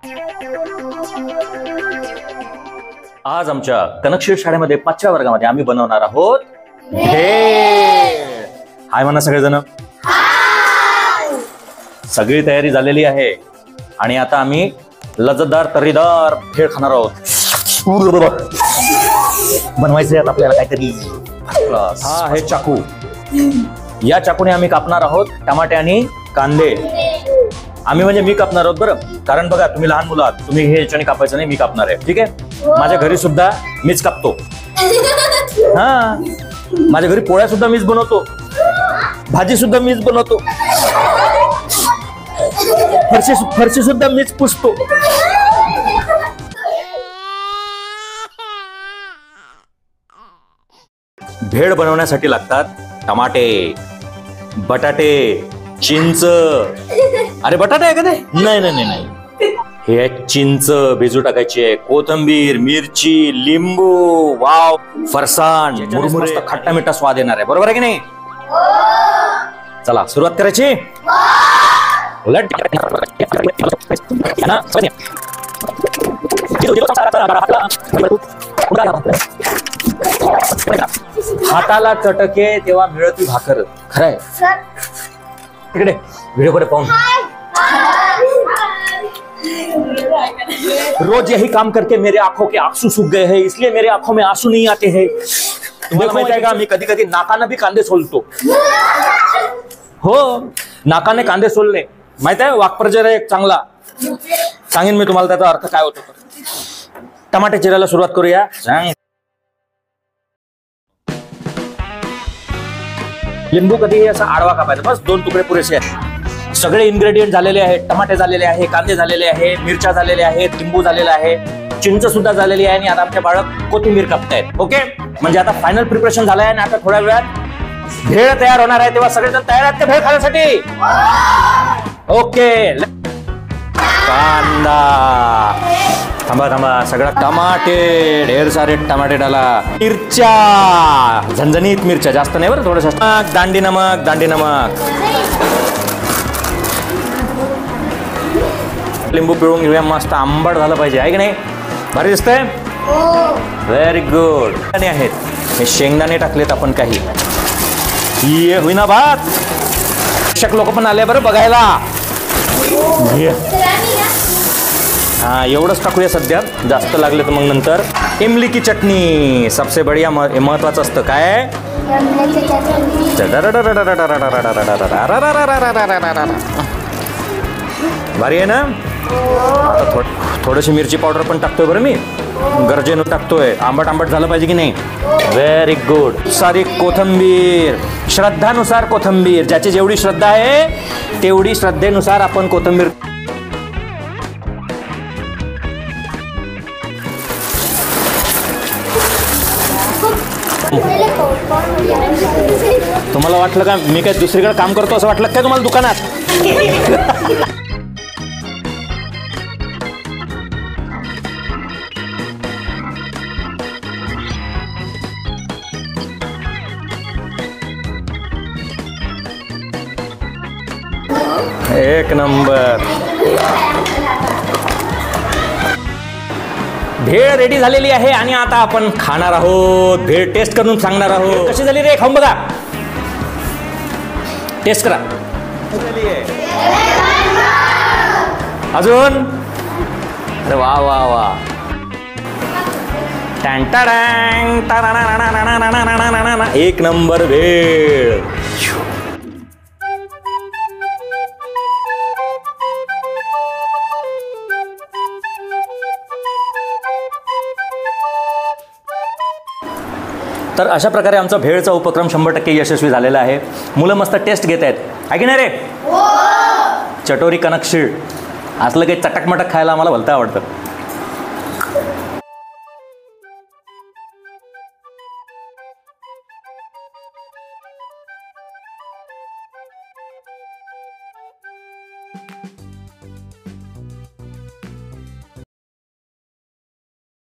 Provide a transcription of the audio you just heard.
आज आमच्या कनकशीर शाळेमध्ये 5व्या वर्गामध्ये आम्ही बनवणार आहोत भेळ. हाय म्हणा सगळेजण. सगळी तयारी झालेली आहे आणि आता आम्ही लज्जतदार तर्रीदार भेळ खाणार आहोत. बनवायचे आहेत आपल्याला काहीतरी. हा आहे चाकू. या चाकूने आम्ही कापणार आहोत टमाटे आणि कांदे. आम्ही म्हणजे मी कापणार आहोत बरं, कारण बघा तुम्ही लहान मुलं आहात, तुम्ही हे याच्याने कापायचं नाही, मी कापणार आहे. ठीक आहे. माझ्या घरी सुद्धा मीच कापतो. हा, माझ्या घरी पोळ्या सुद्धा मीच बनवतो, भाजी सुद्धा मीच बनवतो, फरशी सुद्धा मीच पुसतो. भेळ बनवण्यासाठी लागतात टमाटे, बटाटे, चिंच. अरे बटाटे आहे का ते? नाही नाही नाही, हे चिंच भिजू टाकायची आहे, कोथिंबीर, मिरची, लिंबू, वाव, फरसाण, मुरमुरे, खट्टा मिठा स्वाद येणार आहे. बरोबर आहे की नाही? चला सुरुवात करायची. हाताला चटके तेव्हा मिळती भाकर. खरंय. तिकडे व्हिडिओ कडे पाहून. रोज यही काम करके मेरे आंखों के आंसू सूख गए हैं, इसलिए मेरे आंखों में आंसू नहीं आते हैं. तुम्हाला माहिती आहे का, मी कधी कधी नाकानं बी कांदे सोलतो. हो, नाकाने कांदे सोलले. माहित आहे, वाक्प्रचार आहे एक चांगला. सांगेन मी तुम्हाला त्याचा अर्थ काय होतो. टमाटे चिरायला सुरुवात करूया. लिंबू कधीही असा आडवा कापायचा, बस 2 तुकडे पुरेसे आहेत. सगळे इन्ग्रेडियंट झालेले आहेत. टमाटे झालेले आहे, कांदे झालेले आहे, मिरच्या झालेल्या आहेत, लिंबू झालेला आहे, चिंच सुद्धा झालेली आहे आणि आता आमच्या बाळक कोथिंबीर कापतायत. ओके, म्हणजे आता फायनल प्रिपरेशन झालंय आणि आता थोड्या वेळात भेळ तयार होणार आहे. तेव्हा सगळेजण तयार आहेत ते भेळ खाण्यासाठी? ओके. कांदा, थांबा थांबा, सगळं टमाटे, ढेर सारे टमाटे डाला. मिरच्या, झणझणीत मिरच्या, जास्त नाही बरं, थोडस. दांडी नमक, दांडी नमक. लिंबू पिळून घेऊया. मस्त आंबट झालं पाहिजे, आहे की नाही? भारी दिसतंय. Very good. आणि आहेत हे शेंगदाणे टाकलेत आपण काही. ये होईना भात. शिक्षक लोक पण आले बरं बघायला. हा, एवढंच टाकूया सध्या, जास्त लागले तर मग नंतर. इमली की चटणी सबसे बढिया, महत्वाचं असतं काय. भारी आहे ना. आता थोडीशी मिरची पावडर पण टाकतोय बरं मी, गरजेनं टाकतोय. आंबट आंबट झालं पाहिजे की नाही. Very good. सारी कोथिंबीर, श्रद्धानुसार कोथिंबीर. ज्याची जेवढी श्रद्धा आहे तेवढी श्रद्धेनुसार आपण कोथिंबीर. तुम्हाला वाटलं का मी काय दुसरीकडे काम करतो असं वाटलं काय तुम्हाला दुकानात? एक नंबर. भेळ रेडी झालेली आहे आणि आता आपण खाणार आहोत. भेळ टेस्ट करून सांगणार आहोत कशी झाली रे. खाऊन बघा, टेस्ट करा. अजून. अरे वा वा वा. एक नंबर भेळ. तर अशा प्रकारे आमचा भेळचा उपक्रम 100% यशस्वी झालेला आहे. मुलं मस्त टेस्ट घेत आहेत, आहे की नाही रे. चटोरी कनकशीर असलं काही चटकमटक खायला आम्हाला भलतं आवडतं.